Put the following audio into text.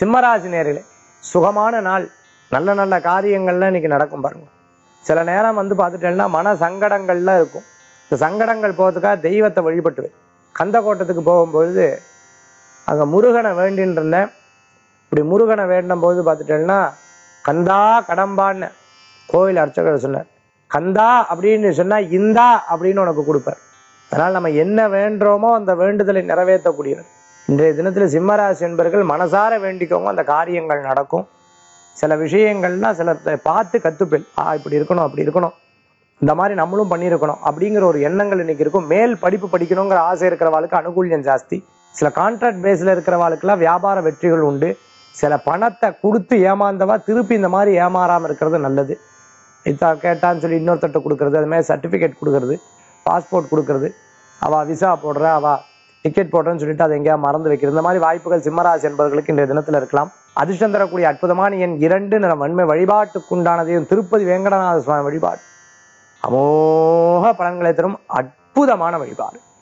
சிம்மராசி நேயர்களே, சுகமான நாள், நல்ல நல்ல காரியங்கள்லாம் இன்னைக்கு நடக்கும் பாருங்க. சில நேரம் பார்த்துட்டேன்னா மன சங்கடங்கள்லாம் இருக்கும். இந்த சங்கடங்கள் போகிறதுக்காக தெய்வத்தை வழிபட்டுவேன். கந்த கோட்டத்துக்கு போகும்பொழுது அங்கே முருகனை வேண்டின்னு இருந்தேன். இப்படி முருகனை வேண்டும் போது பார்த்துட்டேன்னா கந்தா கடம்பான்னு கோயில் அர்ச்சகர் சொன்னார். கந்தா அப்படின்னு சொன்னா இந்தா அப்படின்னு உனக்கு கொடுப்பார். அதனால் நம்ம என்ன வேண்டுறோமோ அந்த வேண்டுதலை நிறைவேற்றக்கூடியவர். இன்றைய தினத்தில் சிம்மராசி என்பவர்கள் மனசார வேண்டிக்கோங்க, அந்த காரியங்கள் நடக்கும். சில விஷயங்கள்னா சில பார்த்து கத்துப்பேன், இப்படி இருக்கணும் அப்படி இருக்கணும், இந்த மாதிரி நம்மளும் பண்ணியிருக்கணும் அப்படிங்கிற ஒரு எண்ணங்கள் இன்னைக்கு இருக்கும். மேல் படிப்பு படிக்கணுங்கிற ஆசை இருக்கிறவாளுக்கு அனுகூல்யம் ஜாஸ்தி. சில கான்ட்ராக்ட் பேஸ்ல இருக்கிறவாளுக்கெல்லாம் வியாபார வெற்றிகள் உண்டு. சில பணத்தை கொடுத்து ஏமாந்தவா திருப்பி இந்த மாதிரி ஏமாறாமல் இருக்கிறது நல்லது. கேட்டான்னு சொல்லி இன்னொருத்தட்ட கொடுக்கறது, அது மாதிரி சர்டிஃபிகேட் கொடுக்கறது, பாஸ்போர்ட் கொடுக்கறது, அவள் விசா போடுற, அவள் டிக்கெட் போடுறேன்னு சொல்லிட்டு அதை எங்கேயா மறந்து வைக்கிறது, இந்த மாதிரி வாய்ப்புகள் சிம்மராசி என்பவர்களுக்கு இன்றைய தினத்தில் இருக்கலாம். அதிர்ஷ்டம் தரக்கூடிய அற்புதமான எண் 2 நிறம் வன்மை. வழிபாட்டுக்குண்டானதையும் திருப்பதி வேங்கடநாத சுவாமி வழிபாடு அமோக பலன்களை தரும் அற்புதமான வழிபாடு.